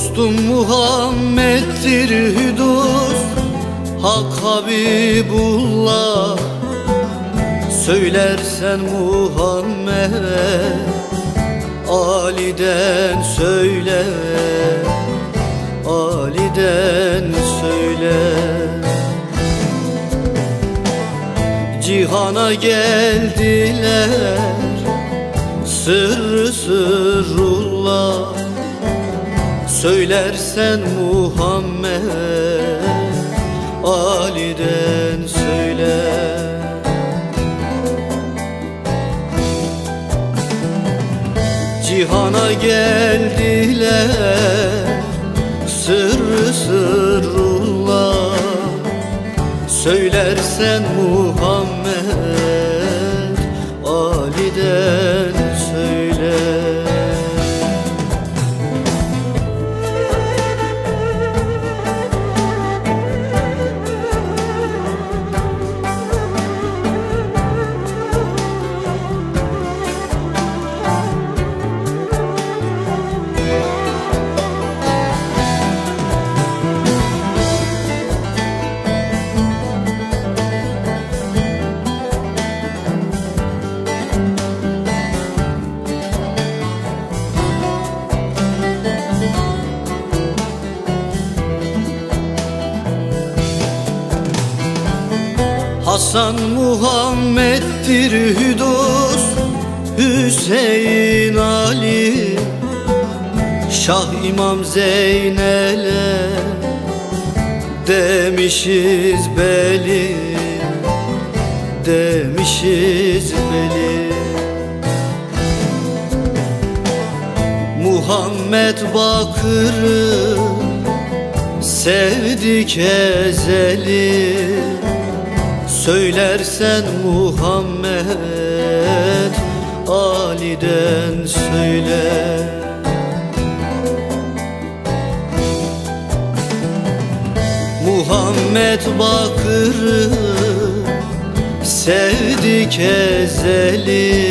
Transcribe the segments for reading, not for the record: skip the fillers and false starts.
Dostum Muhammed'dir hüdus, Hak Habibullah. Söylersen Muhammed, Ali'den söyle, Ali'den söyle. Cihana geldiler, sırrı sırrullah. Söylersen Muhammed, Ali'den söyle. Cihana geldiler, sırrı sırrullah. Söylersen Muhammed, Ali'den söyle. Hasan Muhammed'dir hüdus, Hüseyin Ali. Şah İmam Zeynel'e demişiz beli, demişiz beli. Muhammed Bakır'ı sevdik ezeli. Söylersen Muhammed, Ali'den söyle. Muhammed Bakır'ı sevdik ezeli.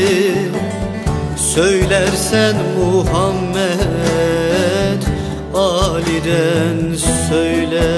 Söylersen Muhammed, Ali'den söyle.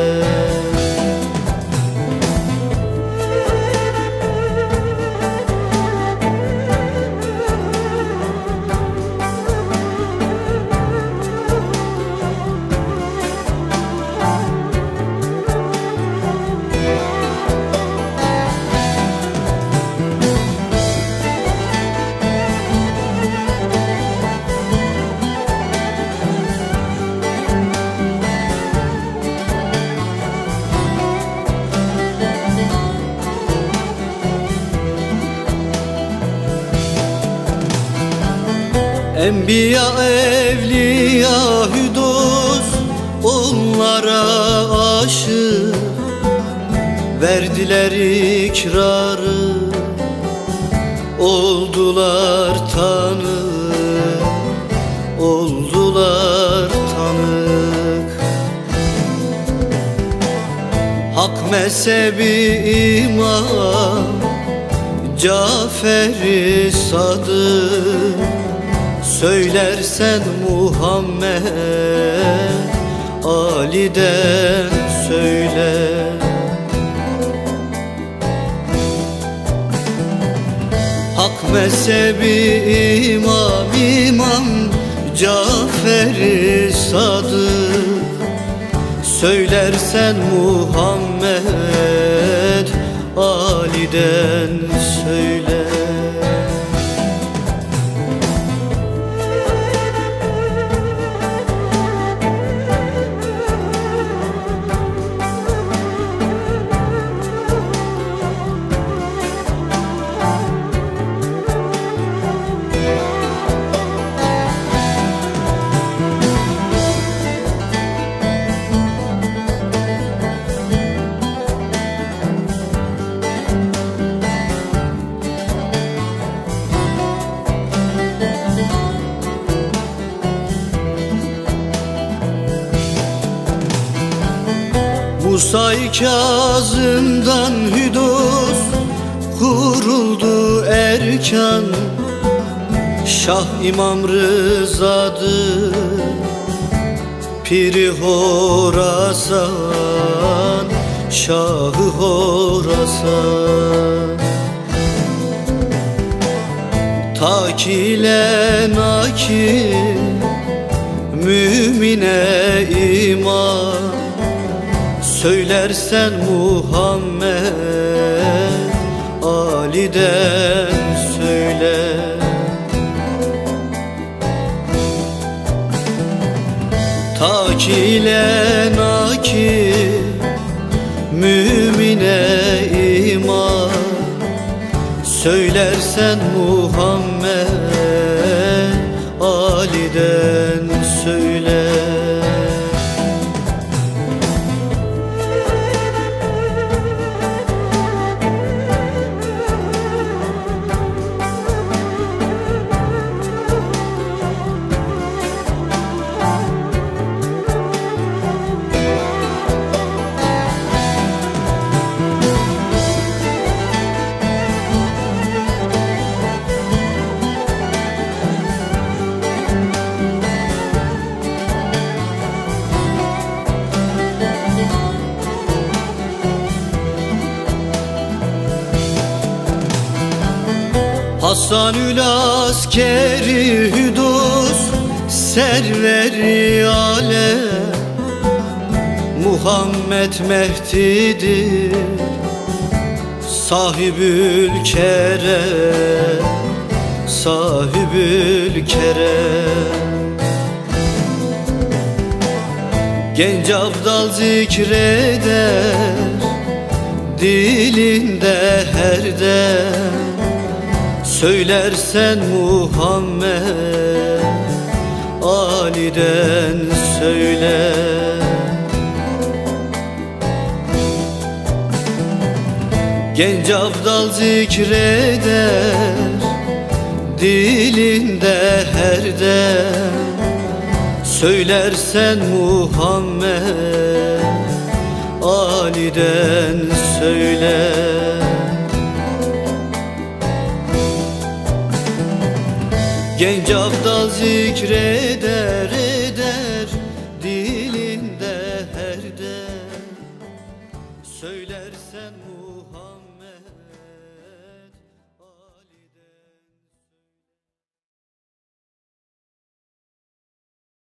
Enbiya evliya hüdus, onlara aşık. Verdiler ikrarı, oldular tanık, oldular tanık. Hak mezhebi imam Cafer-i Sadık. Söylersen Muhammed, Ali'den söyle. Hak mezhebi imam Cafer-i Sadık. Söylersen Muhammed, Ali'den söyle. Musa-i Kazım'dan hüdus kuruldu erkan. Şah İmam Rıza'dır, Piri Horasan, Şahı Horasan. Tak ile nakil, mümine iman, söylersen Muhammed Ali'den söyle. Tak ile nakil, mümine iman, söylersen Muhammed Ali'den söyle. Hasanül askeri hüdus, serveri alem, Muhammed Mehdi'dir, sahibül kerem, sahibül kerem. Genç abdal zikreder, dilinde her dem, söylersen Muhammed Ali'den söyle. Genç abdal zikreder, dilinde her dem, söylersen Muhammed Ali'den söyle. Genç abdal zikreder eder, dilinde her dem, söylersen